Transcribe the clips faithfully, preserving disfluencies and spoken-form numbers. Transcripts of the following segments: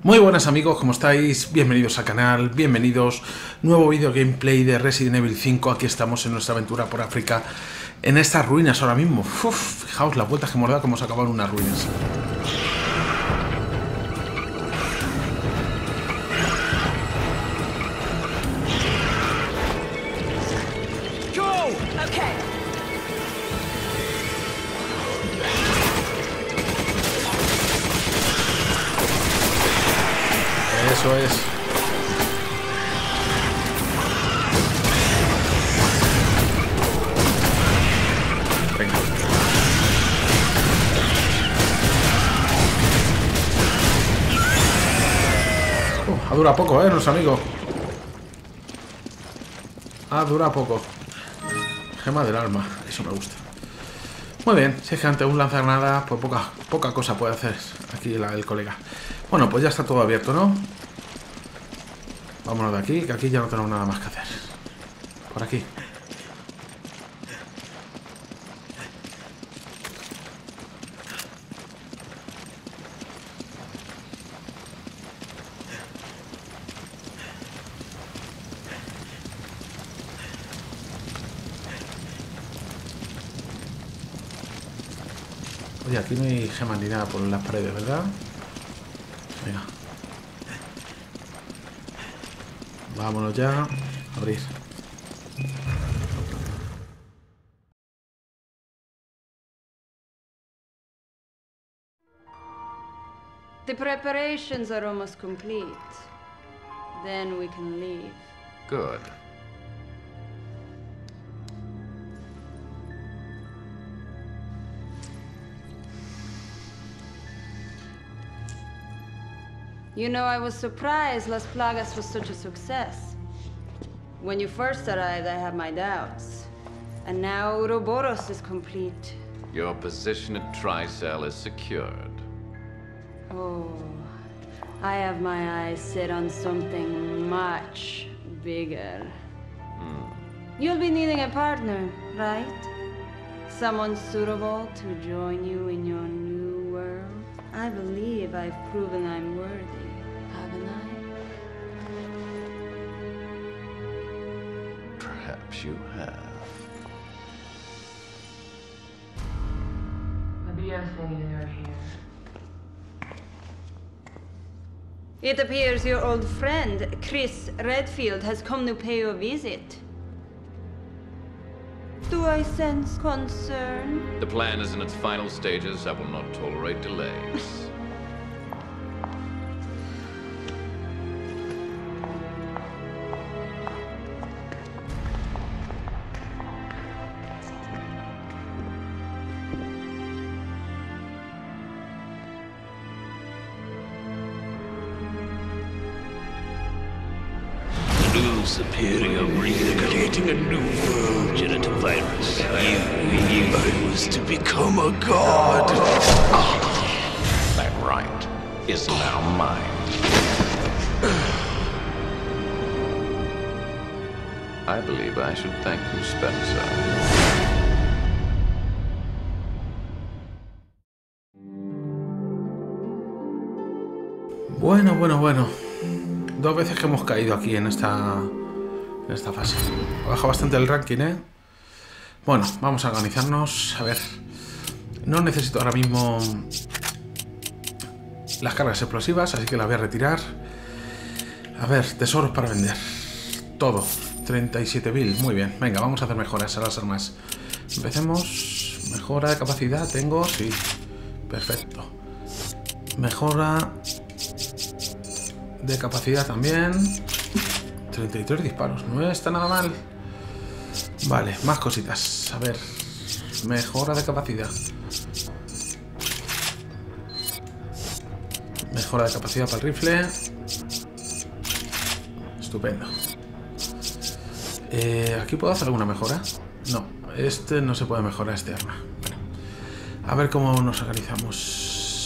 Muy buenas amigos, ¿cómo estáis? Bienvenidos al canal, bienvenidos. Nuevo vídeo gameplay de Resident Evil cinco. Aquí estamos en nuestra aventura por África, en estas ruinas ahora mismo. Uf, fijaos las vueltas que hemos dado, como hemos acabado en unas ruinas. Eso es. Venga. Uh, ha durado poco, eh, nuestro amigo. Ha durado poco. Gema del alma, eso me gusta. Muy bien, si es que ante un lanzagranada, pues poca, poca cosa puede hacer aquí la, el colega. Bueno, pues ya está todo abierto, ¿no? Vámonos de aquí, que aquí ya no tenemos nada más que hacer. Por aquí. Oye, aquí no hay gemas ni nada por las paredes, ¿verdad? Venga. Vámonos ya. Abrir. The preparations are almost complete. Then we can leave. Good. You know, I was surprised Las Plagas was such a success. When you first arrived, I had my doubts. And now Ouroboros is complete. Your position at Tricell is secured. Oh, I have my eyes set on something much bigger. Hmm. You'll be needing a partner, right? Someone suitable to join you in your new world? I believe I've proven I'm worthy, haven't I? Perhaps you have. What do you think you're here? It appears your old friend, Chris Redfield, has come to pay you a visit. Do I sense concern? The plan is in its final stages. I will not tolerate delays. New superior recreating a new world genital virus. You, you I was to become a god. That right is now mine. I believe I should thank you, Spencer. Bueno, bueno, bueno. Dos veces que hemos caído aquí en esta, en esta fase. Baja bastante el ranking, ¿eh? Bueno, vamos a organizarnos. A ver. No necesito ahora mismo las cargas explosivas, así que las voy a retirar. A ver, tesoros para vender. Todo. treinta y siete mil. Muy bien. Venga, vamos a hacer mejoras a las armas. Empecemos. Mejora de capacidad. Tengo. Sí. Perfecto. Mejora de capacidad también. treinta y tres disparos. No está nada mal. Vale, más cositas. A ver. Mejora de capacidad. Mejora de capacidad para el rifle. Estupendo. Eh, ¿Aquí puedo hacer alguna mejora? No, este no se puede mejorar, este arma. Bueno, a ver cómo nos organizamos.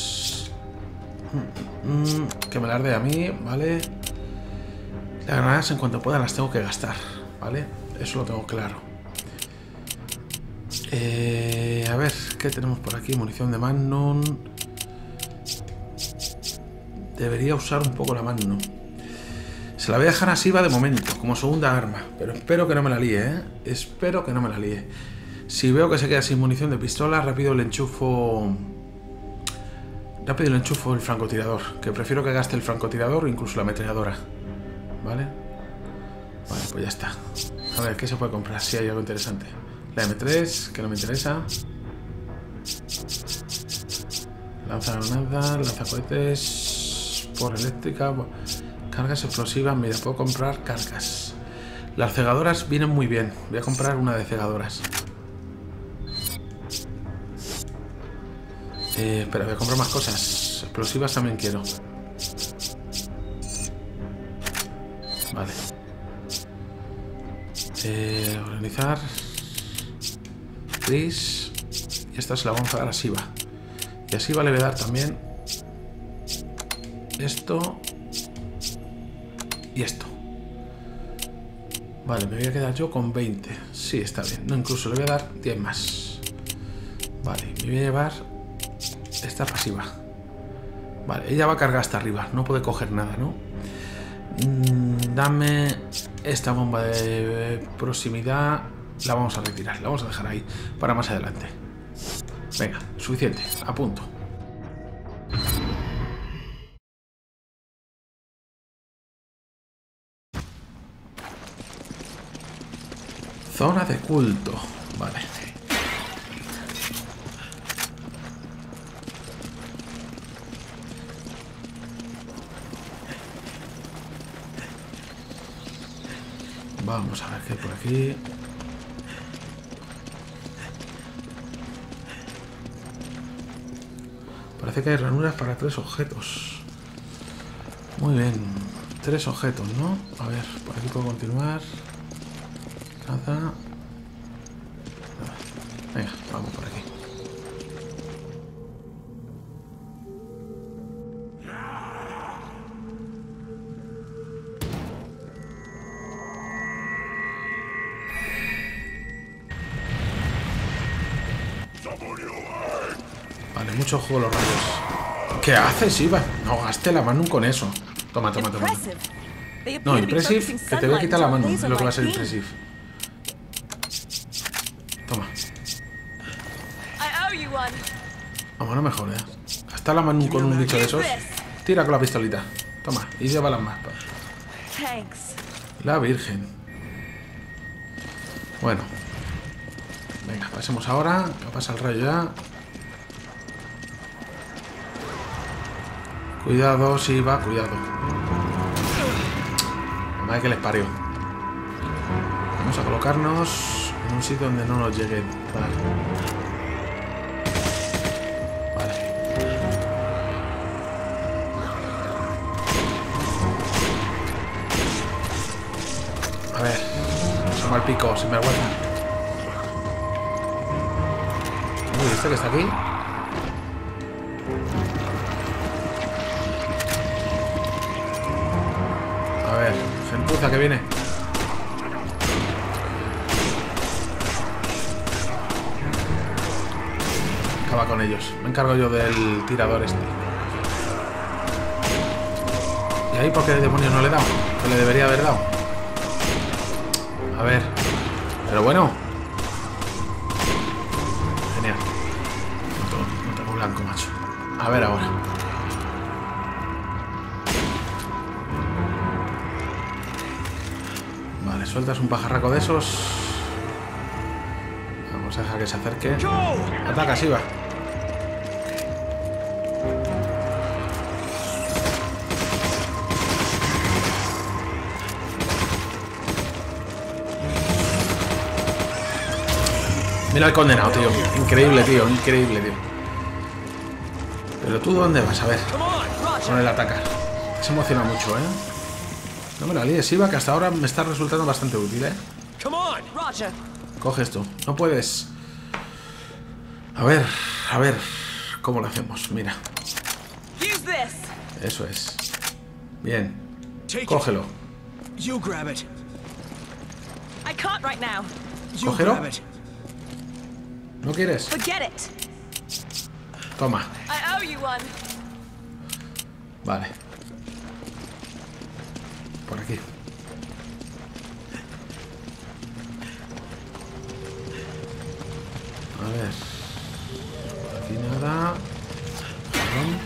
Mm, que me las dé a mí, ¿vale? Las granadas en cuanto pueda las tengo que gastar, ¿vale? Eso lo tengo claro. Eh, a ver, ¿qué tenemos por aquí? Munición de Magnum. debería usar un poco la Magnum. Se la voy a dejar así, va de momento, como segunda arma. Pero espero que no me la líe, ¿eh? Espero que no me la líe. Si veo que se queda sin munición de pistola, rápido le enchufo... Rápido le enchufo el francotirador. Que prefiero que gaste el francotirador o incluso la ametralladora. ¿Vale? Vale, pues ya está. A ver, ¿qué se puede comprar? Si hay algo interesante. La eme tres, que no me interesa. Lanza granada, lanza cohetes... Por eléctrica... Cargas explosivas, mira, puedo comprar cargas. Las cegadoras vienen muy bien. Voy a comprar una de cegadoras. Eh, espera, voy a comprar más cosas. Explosivas también quiero. Vale. Eh, organizar. Gris. Y esta se la vamos a dar a Siva. Y a Siva le voy a dar también esto. Y esto. Vale, me voy a quedar yo con veinte. Sí, está bien. No, incluso le voy a dar diez más. Vale, me voy a llevar esta pasiva. Vale, ella va a cargar hasta arriba. No puede coger nada, ¿no? Mm, dame esta bomba de proximidad. La vamos a retirar. La vamos a dejar ahí para más adelante. Venga, suficiente. A punto. Zona de culto. Vale. Vamos a ver qué hay por aquí. Parece que hay ranuras para tres objetos. Muy bien. Tres objetos, ¿no? A ver, por aquí puedo continuar. Nada. Venga, vamos por aquí. Vale, mucho juego los rayos. ¿Qué haces, Iva? No gaste la mano con eso. Toma, toma, toma. No, Impressive, que te voy a quitar la mano. Es lo que va a ser Impressive. Toma. Vamos, no me jodas. Hasta la mano con un bicho de esos. Tira con la pistolita. Toma, y lleva las más. La Virgen. Bueno. Venga, pasemos ahora. Que pasa el rayo ya. Cuidado, sí, va, cuidado. Madre que les parió. Vamos a colocarnos en un sitio donde no nos lleguen. Vale. Vale. A ver. Se me al pico, sin vergüenza. Uy, ¿viste que está aquí? A ver, gentuza que viene. Acaba con ellos. Me encargo yo del tirador este. ¿Y ahí por qué demonios no le he dado? Que le debería haber dado. A ver. Pero bueno. Genial. No tengo, no tengo blanco, macho. A ver ahora. Vale, sueltas un pajarraco de esos. Vamos a dejar que se acerque. Ataca, Siva. Mira el condenado, tío. Increíble, tío. Increíble, tío. Pero tú, ¿dónde vas? A ver. Con el atacar. Se emociona mucho, ¿eh? No me la líes, Siva, que hasta ahora me está resultando bastante útil, ¿eh? Coge esto. No puedes. A ver, a ver. ¿Cómo lo hacemos? Mira. Eso es. Bien. Cógelo. Cógelo. ¿No quieres? Toma. Vale. Por aquí. A ver. Por aquí nada. Perdón.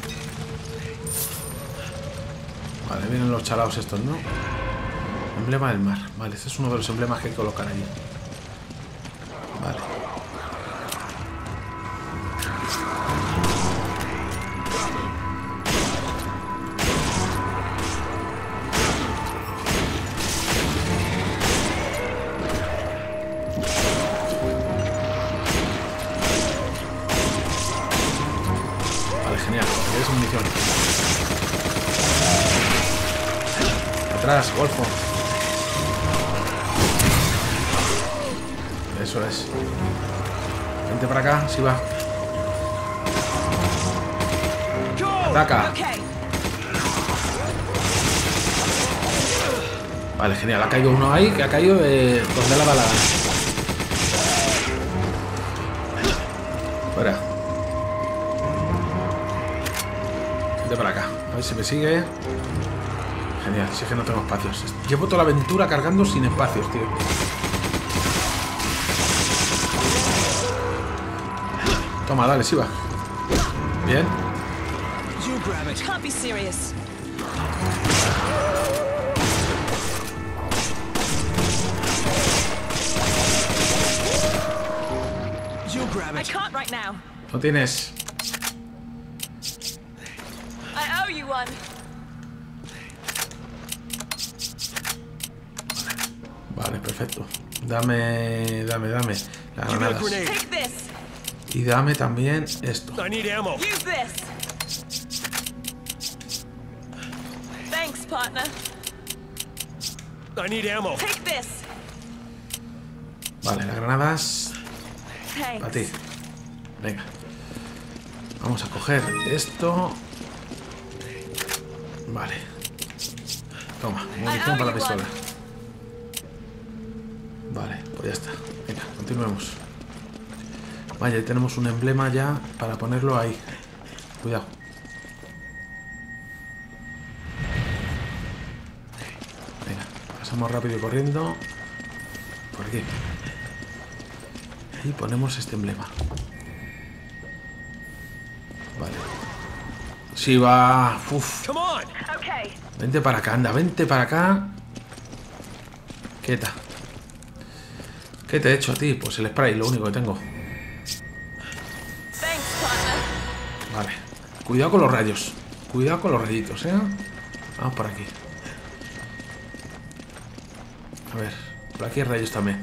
Vale, vienen los chalaos estos, ¿no? Emblema del mar. Vale, este es uno de los emblemas que hay que colocar ahí. Vale. Vale, genial. Es munición. Atrás, golfo. Eso es. Vente para acá, si va. Ataca. Vale, genial. Ha caído uno ahí que ha caído de donde la balada. Fuera. Vente para acá. A ver si me sigue. Genial, si es que no tengo espacios. Llevo toda la aventura cargando sin espacios, tío. Toma, dale, sí va. Bien. No tienes. Vale, perfecto. Dame, dame, dame las granadas. Y dame también esto. Vale, las granadas para ti. Venga. Vamos a coger esto. Vale. Toma, munición para la pistola. Vale, pues ya está. Venga, continuemos. Vaya, ahí tenemos un emblema ya para ponerlo ahí. Cuidado. Venga, pasamos rápido y corriendo. Por aquí. Y ponemos este emblema. Vale. Sí, va. Uf. Vente para acá, anda, vente para acá. Quieta. ¿Qué te he hecho a ti? Pues el spray, lo único que tengo. Vale. Cuidado con los rayos. Cuidado con los rayitos, ¿eh? Vamos por aquí. A ver. Por aquí hay rayos también.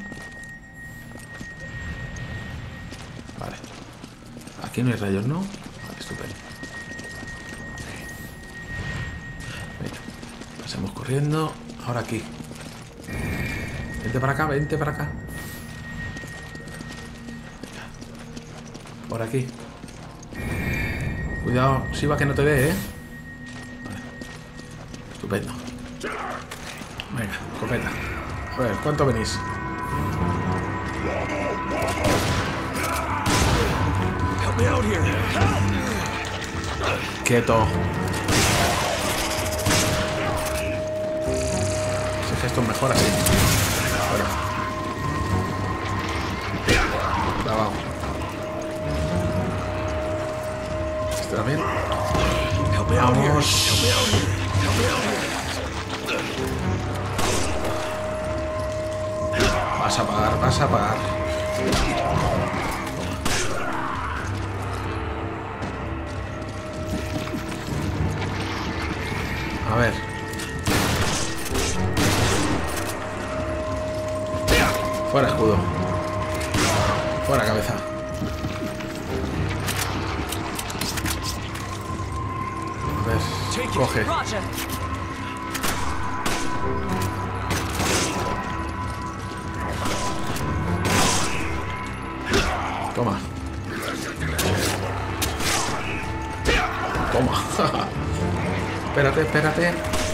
Vale. Aquí no hay rayos, ¿no? Vale, estupendo. Venga. Pasemos corriendo. Ahora aquí. Vente para acá, vente para acá. Por aquí. Cuidado, si va que no te dé, ¿eh? Vale. Estupendo. Venga, escopeta. A ver, ¿cuánto venís? Quieto. Si es que esto es mejor así. Fuera. Bravo. Este también. Vamos. Vas a pagar, vas a pagar. A ver. Fuera escudo. Fuera cabeza. A ver, coge. Toma. Toma. Espérate, espérate.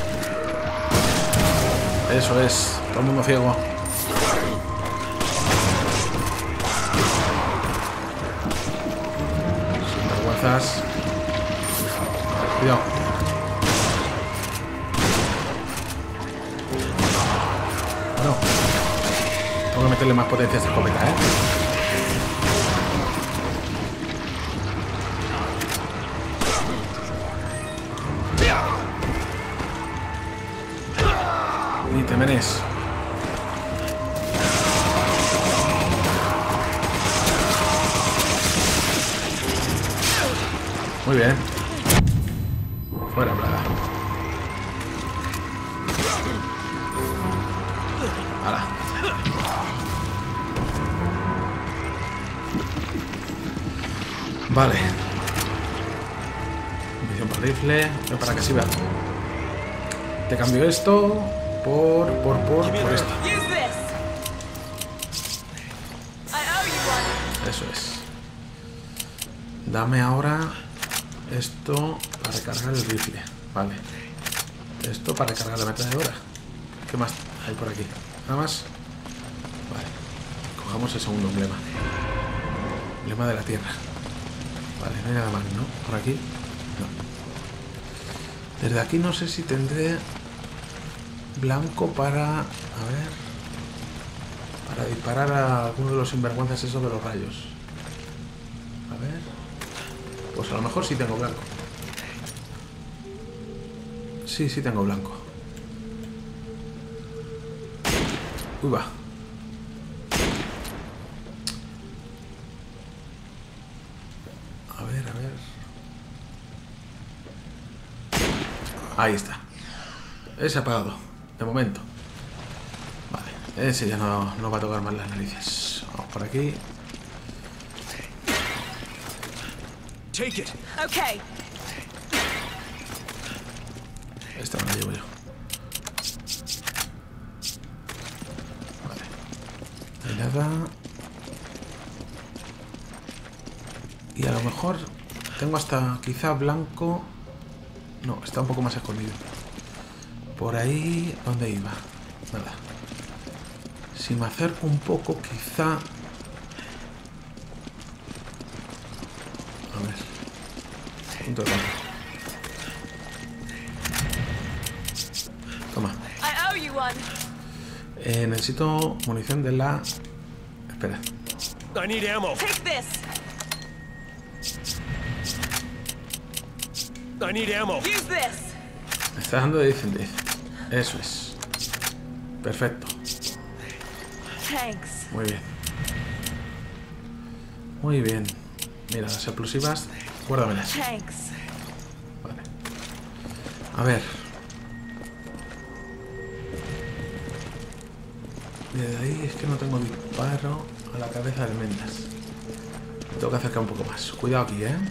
Eso es. Todo el mundo ciego. Sin vergüenzas. Cuidado. subirle más potencia a esta escopeta, ¿eh? Ni te menes. Muy bien. Fuera, plaga. Hala. Vale. Munición por rifle. Ven para que sirva. Te cambio esto por, por, por, por esto. Eso es. Dame ahora esto para recargar el rifle. Vale. Esto para recargar la ametralladora. ¿Qué más hay por aquí? Nada más. Vale. Cojamos el segundo emblema. Emblema de la tierra. Vale, no hay nada más, ¿no? Por aquí. No. Desde aquí no sé si tendré blanco para... A ver... Para disparar a alguno de los sinvergüenzas esos de los rayos. A ver... Pues a lo mejor sí tengo blanco. Sí, sí tengo blanco. Uy, va. A ver, a ver... Ahí está. Ese apagado. De momento. Vale. Ese ya no, no va a tocar más las narices. Vamos por aquí. Take it. Okay. Esta me la llevo yo. Vale. No hay nada. Y a lo mejor tengo hasta quizá blanco. No, está un poco más escondido. Por ahí, ¿dónde iba? Nada. Si me acerco un poco, quizá... A ver. Punto de blanco. Toma. Eh, necesito munición de la... Espera. I need ammo. Take this. I need ammo. Use this. Me está dando de diez en diez. Eso es. Perfecto. Thanks. Muy bien. Muy bien. Mira, las explosivas, guárdamelas. Thanks. Vale. A ver. Desde ahí es que no tengo disparo a la cabeza de almendras. Me tengo que acercar un poco más. Cuidado aquí, ¿eh?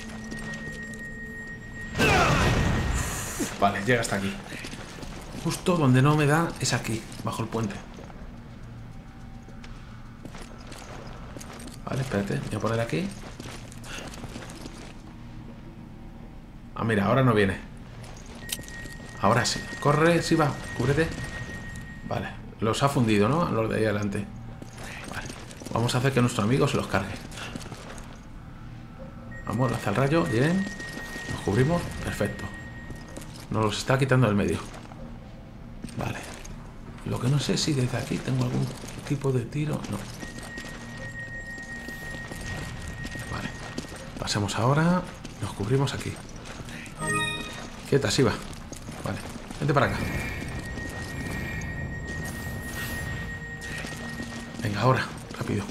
Uf, vale, llega hasta aquí. Justo donde no me da es aquí, bajo el puente. Vale, espérate, voy a poner aquí. Ah, mira, ahora no viene. Ahora sí. Corre, sí va, cúbrete. Vale, los ha fundido, ¿no? Los de ahí adelante. Vale, vamos a hacer que nuestro amigo se los cargue. Vamos, lanza el rayo, bien. Nos cubrimos, perfecto. Nos los está quitando del medio. Vale. Lo que no sé si desde aquí tengo algún tipo de tiro. No. Vale. Pasemos ahora. Nos cubrimos aquí. Quieta, sí va. Vale. Vente para acá. Venga, ahora. Rápido.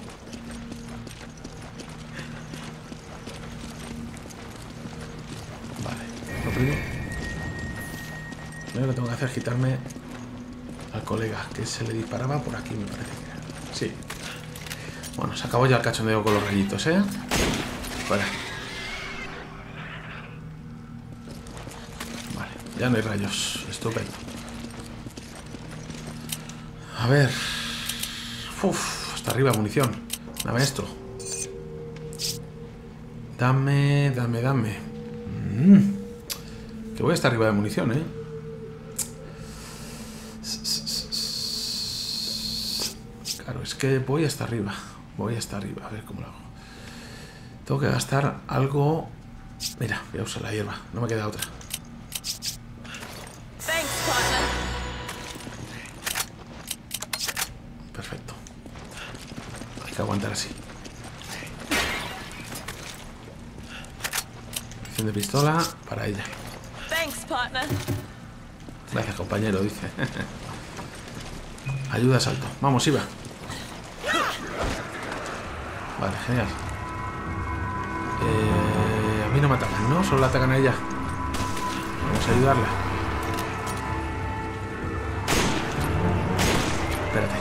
Vale. Lo primero. Lo primero que tengo que hacer es quitarme al colega, que se le disparaba por aquí, me parece que era. Sí. Bueno, se acabó ya el cachondeo con los rayitos, ¿eh? Fuera. Vale, ya no hay rayos. Estupendo. A ver. Uf, hasta arriba munición. Dame esto. Dame, dame, dame. Mm. Que voy hasta arriba de munición, ¿eh? Claro, es que voy hasta arriba. Voy hasta arriba, a ver cómo lo hago. Tengo que gastar algo. Mira, voy a usar la hierba. No me queda otra. Perfecto. Hay que aguantar así. Acción de pistola para ella. Thanks, partner. Gracias, compañero, dice. Ayuda a salto. Vamos, Iva. Vale, genial. Eh, a mí no me atacan, ¿no? Solo la atacan a ella. Vamos a ayudarla. Espérate.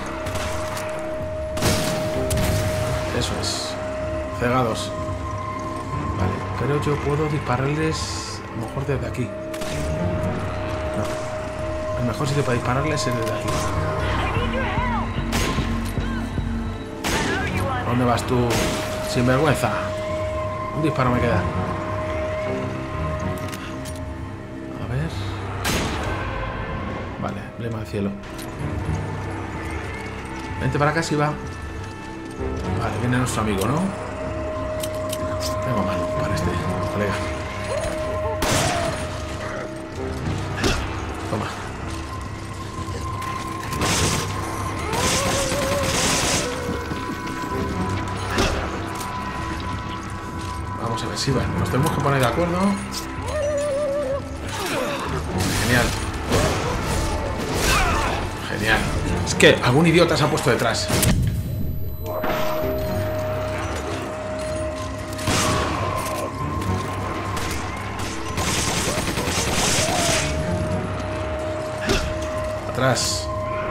Eso es. Cegados. Vale, pero yo puedo dispararles a lo mejor desde aquí. No. El mejor sitio para dispararles es desde aquí. ¿Dónde vas tú? Sinvergüenza. Un disparo me queda. A ver. Vale, emblema del cielo. Vente para acá, si va. Vale, viene nuestro amigo, ¿no? Tengo mano para este colega. Toma. Vamos a ver si va. Nos tenemos que poner de acuerdo. Genial. Genial. Es que algún idiota se ha puesto detrás. Atrás.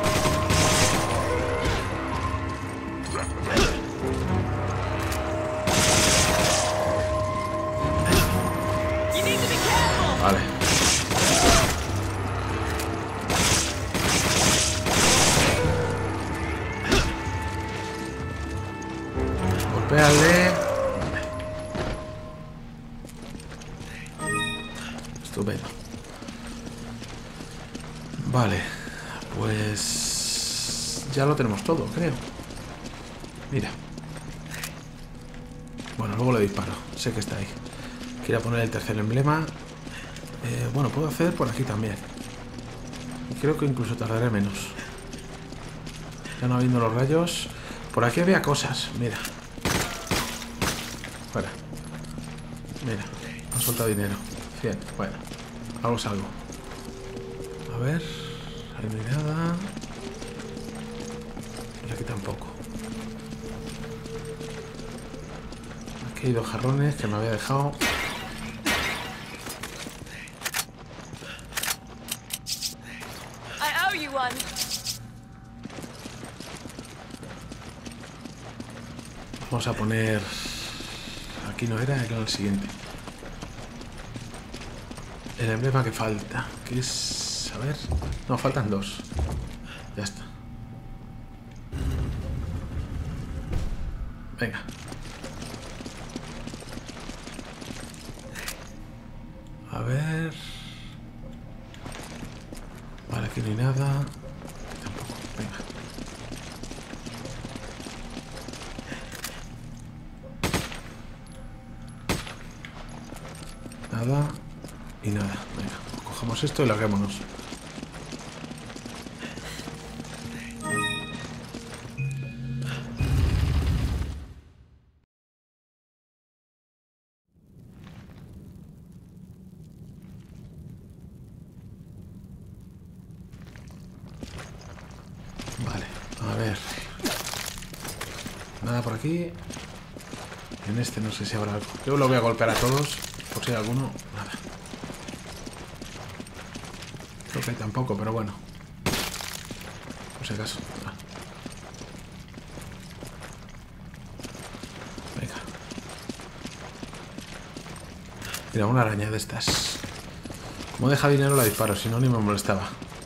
Vale. Golpéale. Estupendo. Vale. Pues ya lo tenemos todo, creo. Mira. Bueno, luego le disparo. Sé que está ahí. Quiero poner el tercer emblema. Eh, bueno, puedo hacer por aquí también. Y creo que incluso tardaré menos. Ya no habiendo los rayos. Por aquí había cosas. Mira. Fuera. Mira. Han soltado dinero. cien. Bueno. Algo es algo. A ver. Ahí no hay nada. Y aquí tampoco. Aquí hay dos jarrones que me había dejado. Vamos a poner... Aquí no era, era el siguiente. El emblema que falta, que es... A ver... No, faltan dos. Ya está. Venga. A ver... Vale, aquí no hay nada. Tampoco, venga. Nada y nada. Venga, pues cogemos esto y larguémonos. Vale, a ver. Nada por aquí. En este no sé si habrá algo. Yo lo voy a golpear a todos. Por si hay alguno, nada. Creo que tampoco, pero bueno. Por si acaso. Ah. Venga. Mira, una araña de estas. Como deja dinero la disparo, si no ni me molestaba.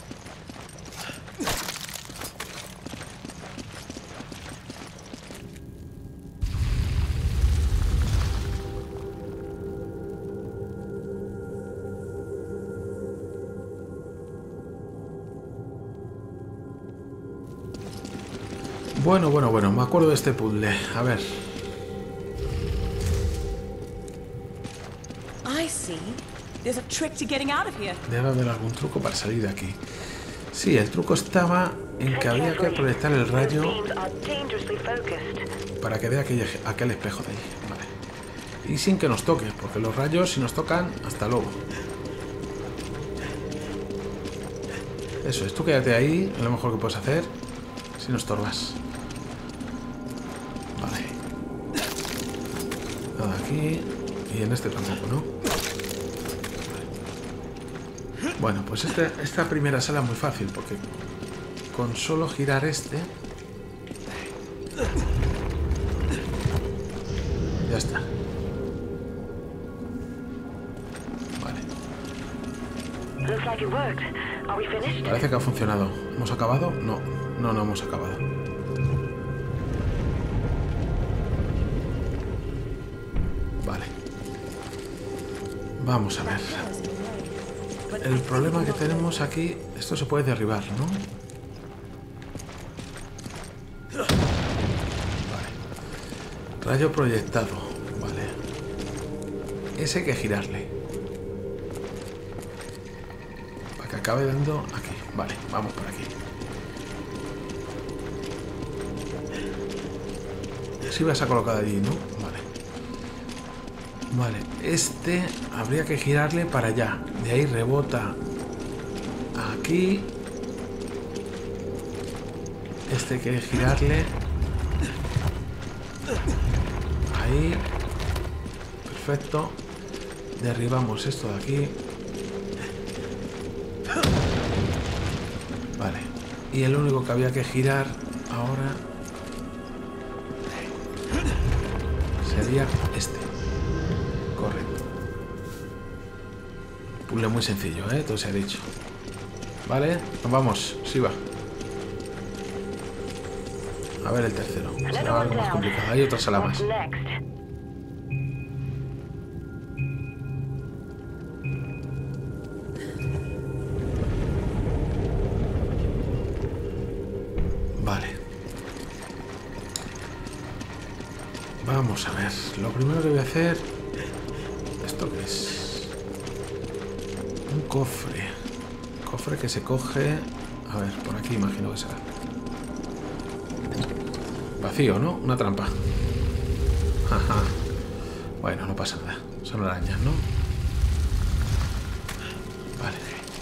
Bueno, bueno, bueno, me acuerdo de este puzzle. A ver. I see. There's a trick to getting out of here. Debe haber algún truco para salir de aquí. Sí, el truco estaba en que había que proyectar el rayo para que dé aquel, aquel espejo de ahí. Vale. Y sin que nos toque, porque los rayos si nos tocan, hasta luego. Eso es, tú quédate ahí, es lo mejor que puedes hacer, si no estorbas. Vale. Nada aquí, y en este tampoco, ¿no? Vale. Bueno, pues este, esta primera sala es muy fácil, porque con solo girar este... Ya está. Parece que ha funcionado. ¿Hemos acabado? No, no, no hemos acabado. Vale. Vamos a ver. El problema que tenemos aquí... Esto se puede derribar, ¿no? Vale. Rayo proyectado. Vale. Ese hay que girarle. Acabe dando aquí. Vale, vamos por aquí. Si vas a colocar allí, ¿no? Vale. Vale, este habría que girarle para allá. De ahí rebota aquí. Este hay que girarle ahí. Perfecto. Derribamos esto de aquí. Vale, y el único que había que girar ahora sería este. Correcto. Puzzle muy sencillo, ¿eh? Todo se ha dicho. Vale, nos vamos, sí va. A ver el tercero. Será algo más complicado. Hay otra sala más. Vale. Vamos a ver. Lo primero que voy a hacer... ¿Esto qué es? Un cofre. Cofre que se coge... A ver, por aquí imagino que será. Vacío, ¿no? Una trampa. Ajá. Bueno, no pasa nada. Son arañas, ¿no? Vale.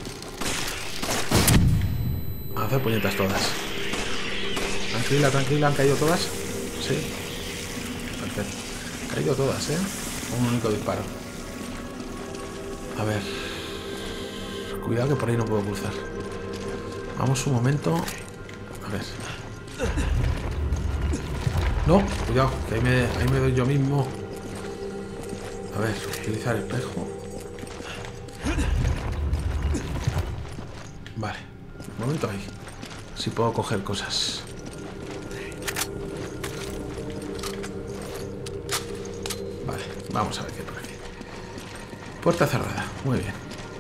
A hacer puñetas todas. Tranquila, tranquila, ¿han caído todas? Sí. Perfecto. Han caído todas, ¿eh? Un único disparo. A ver. Cuidado que por ahí no puedo cruzar. Vamos un momento. A ver. No, cuidado, que ahí me, ahí me doy yo mismo. A ver, utilizar espejo. Vale. Un momento ahí. Si puedo coger cosas. Vale, vamos a ver qué hay por aquí. Puerta cerrada, muy bien.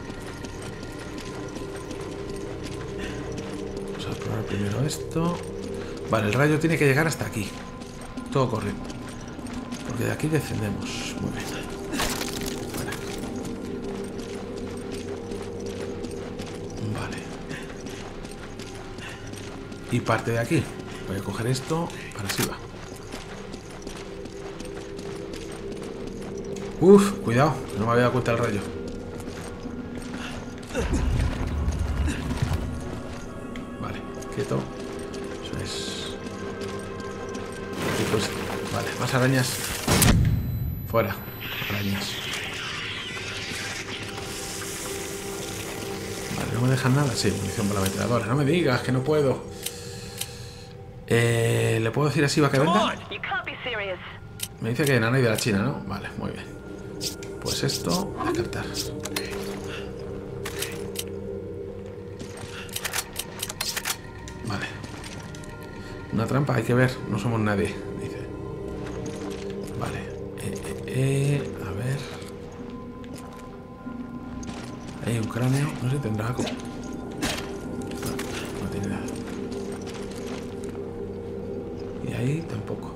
Vamos a probar primero esto. Vale, el rayo tiene que llegar hasta aquí. Todo correcto. Porque de aquí descendemos. Muy bien. Vale. Vale. Y parte de aquí. Voy a coger esto para arriba. Uf, cuidado, no me había dado cuenta el rayo. Vale, quieto. Eso es. Aquí pues, vale, más arañas. Fuera, arañas. Vale, no me dejan nada. Sí, munición para la ametralladora. No me digas que no puedo. Eh, ¿Le puedo decir así va que venga? Me dice que Nanay de la China, ¿no? Vale, muy bien. Pues esto, descartar. Vale. Una trampa, hay que ver. No somos nadie, dice. Vale. Eh, eh, eh, a ver. Hay un cráneo. No sé, tendrá algo. No, no tiene nada. Y ahí tampoco.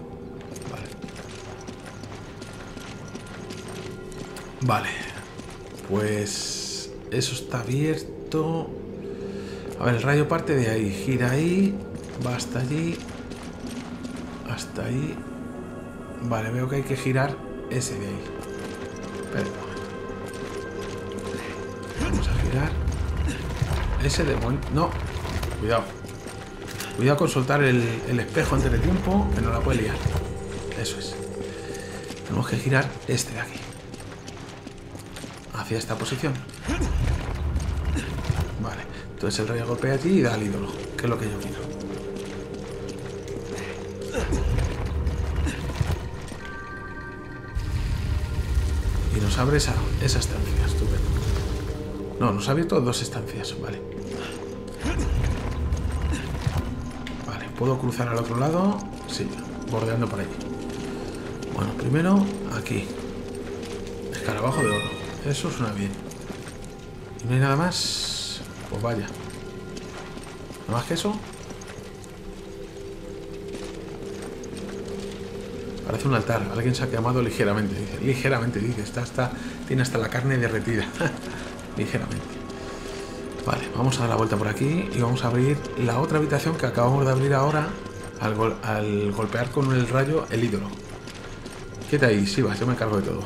Vale, pues eso está abierto. A ver, el rayo parte de ahí. Gira ahí. Va hasta allí. Hasta ahí. Vale, veo que hay que girar ese de ahí. Espera un momento. Vamos a girar ese de momento. No, cuidado. Cuidado con soltar el, el espejo antes de tiempo, que no la puede liar. Eso es. Tenemos que girar este de aquí. Hacia esta posición. Vale. Entonces el rayo golpea allí y da al ídolo, que es lo que yo quiero. Y nos abre esa, esa estancia, estupendo. No, nos ha abierto dos estancias, vale. Vale, ¿puedo cruzar al otro lado? Sí, bordeando por allí. Bueno, primero aquí. Escarabajo de oro. Eso suena bien. ¿Y no hay nada más? Pues vaya. ¿No más que eso? Parece un altar. Alguien se ha quemado ligeramente. Dice, ligeramente, dice. Está, está, tiene hasta la carne derretida. Ligeramente. Vale, vamos a dar la vuelta por aquí y vamos a abrir la otra habitación que acabamos de abrir ahora al, gol al golpear con el rayo el ídolo. Quédate ahí, sí, vas, yo me encargo de todo.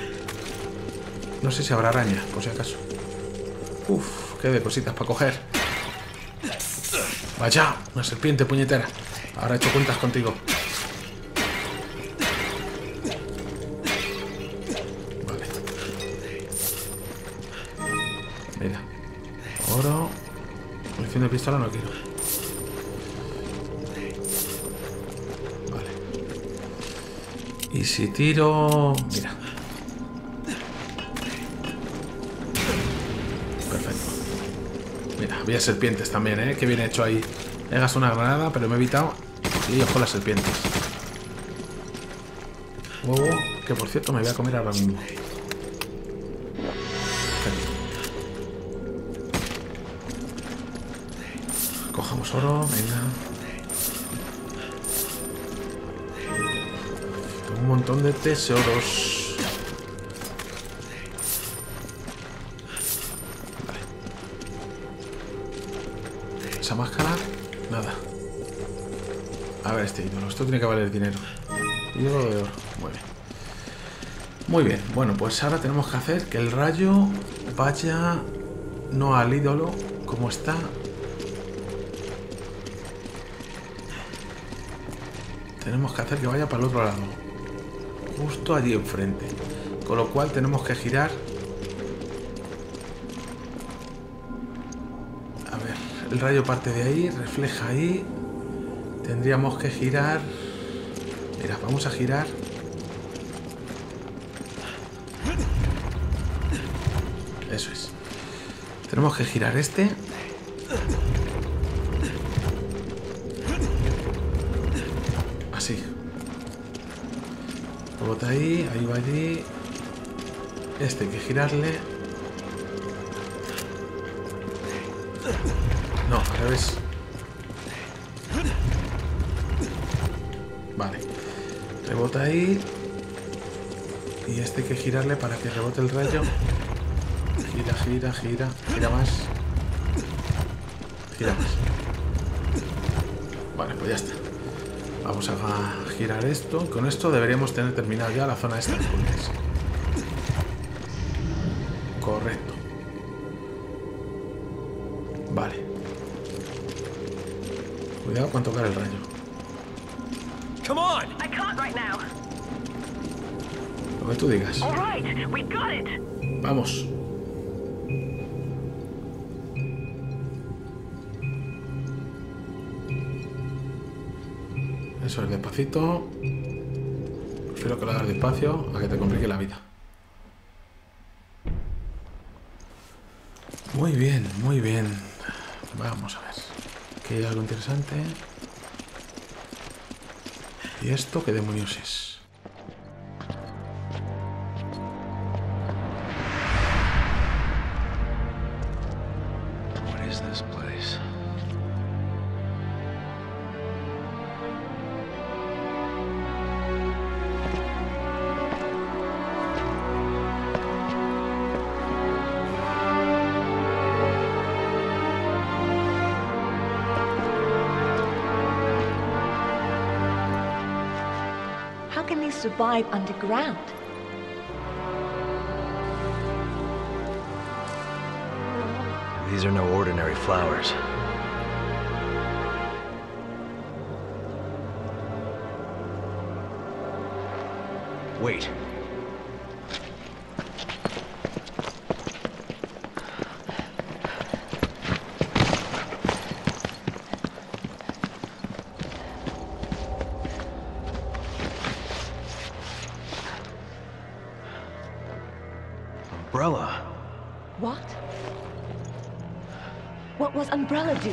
No sé si habrá araña, por si acaso. Uf, qué de cositas para coger. Vaya, una serpiente puñetera. Ahora he hecho cuentas contigo. Vale. Mira. Oro. Munición de pistola no quiero. Vale. Y si tiro... Mira. Mira, había serpientes también, ¿eh? Que bien hecho ahí. He gastado una granada, pero me he evitado líos con las serpientes. Huevo, que por cierto me voy a comer ahora mismo. Cojamos oro, venga. Tengo un montón de tesoros. Esa máscara, nada. A ver este ídolo, esto tiene que valer dinero. Ídolo de oro, muy bien. Muy bien, bueno, pues ahora tenemos que hacer que el rayo vaya no al ídolo como está. Tenemos que hacer que vaya para el otro lado. Justo allí enfrente. Con lo cual tenemos que girar. El rayo parte de ahí, refleja ahí. Tendríamos que girar. Mira, vamos a girar. Eso es. Tenemos que girar este. Así. Bota ahí, ahí va allí. Este hay que girarle. No, al revés. Vale. Rebota ahí. Y este hay que girarle para que rebote el rayo. Gira, gira, gira. Gira más. Gira más. Vale, pues ya está. Vamos a girar esto. Con esto deberíamos tener terminado ya la zona esta de puentes. Correcto. Vale. Cuidado con tocar el rayo. Come on. I can't right now. Lo que tú digas. All right, we got it. Vamos. Eso es, despacito. Prefiero que lo hagas despacio a que te complique la vida. Muy bien, muy bien. Vamos a ver. Aquí hay algo interesante. ¿Y esto qué demonios es? What is this place? How can they survive underground? These are no ordinary flowers. Wait. Umbrella. What? What was Umbrella doing?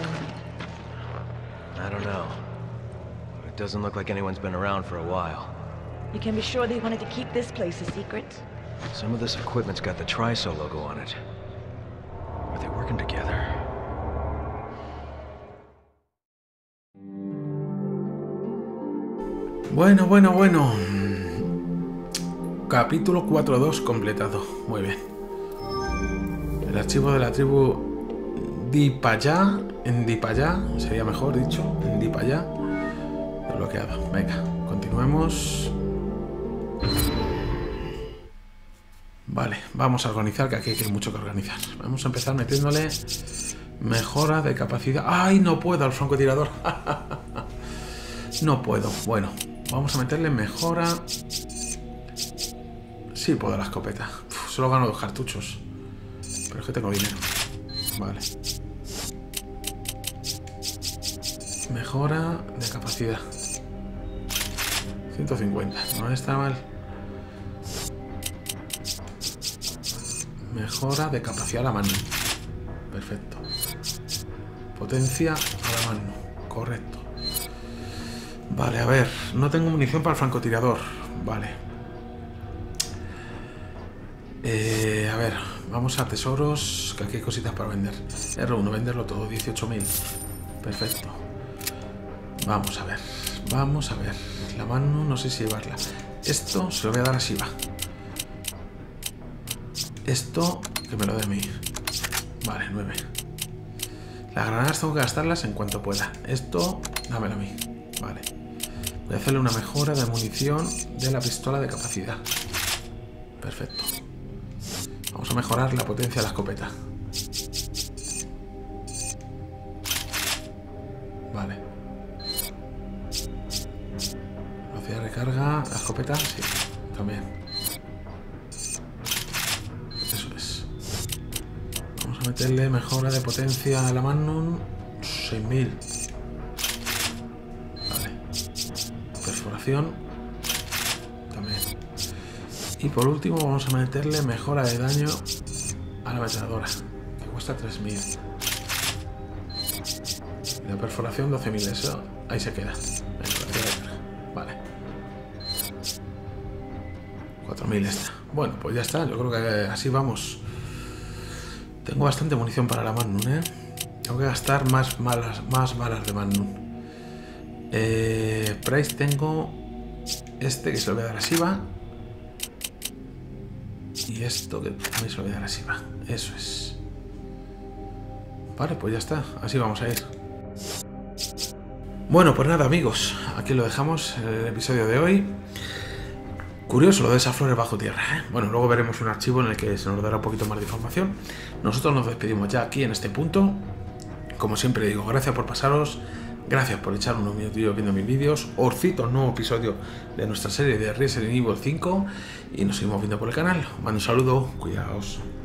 I don't know. It doesn't look like anyone's been around for a while. You can be sure they wanted to keep this place a secret. Some of this equipment's got the Triso logo on it. Are they working together? Bueno, bueno, bueno. Capítulo cuatro punto dos completado. Muy bien. El archivo de la tribu Dipaya, en Dipaya, sería mejor dicho, en Dipaya, desbloqueado. Venga, continuemos. Vale, vamos a organizar, que aquí hay mucho que organizar. Vamos a empezar metiéndole mejora de capacidad. ¡Ay, no puedo al francotirador! No puedo. Bueno, vamos a meterle mejora. Sí puedo a la escopeta. Uf, solo gano dos cartuchos. Pero es que tengo dinero. Vale. Mejora de capacidad. ciento cincuenta. No está mal. Mejora de capacidad a la mano. Perfecto. Potencia a la mano. Correcto. Vale, a ver. No tengo munición para el francotirador. Vale. Eh, a ver. Vamos a tesoros. Que aquí hay cositas para vender. R uno, venderlo todo. dieciocho mil. Perfecto. Vamos a ver. Vamos a ver. La mano no sé si llevarla. Esto se lo voy a dar a Shiva. Esto, que me lo dé a mí. Vale, nueve. Las granadas tengo que gastarlas en cuanto pueda. Esto, dámelo a mí. Vale. Voy a hacerle una mejora de munición de la pistola de capacidad. Perfecto. Vamos a mejorar la potencia de la escopeta. Vale. Velocidad de recarga. La escopeta, sí. También. Meterle mejora de potencia a la Magnum. seis mil. Vale. Perforación. También. Y por último vamos a meterle mejora de daño a la ametralladora, que cuesta tres mil. Y la perforación doce mil. Eso ahí se queda. Vale. cuatro mil esta. Bueno, pues ya está. Yo creo que así vamos. Tengo bastante munición para la Magnum, ¿eh? Tengo que gastar más balas, más balas de Magnum. Eh, Price tengo este que se lo voy a dar a Shiva. Y esto que también se lo voy a dar a Shiva. Eso es. Vale, pues ya está. Así vamos a ir. Bueno, pues nada, amigos. Aquí lo dejamos, el episodio de hoy. Curioso lo de esas flores bajo tierra, ¿eh? Bueno, luego veremos un archivo en el que se nos dará un poquito más de información. Nosotros nos despedimos ya aquí en este punto. Como siempre digo, gracias por pasaros, gracias por echar unos minutillos viendo mis vídeos. Os cito un nuevo episodio de nuestra serie de Resident Evil cinco y nos seguimos viendo por el canal. Mando un saludo, cuidaos.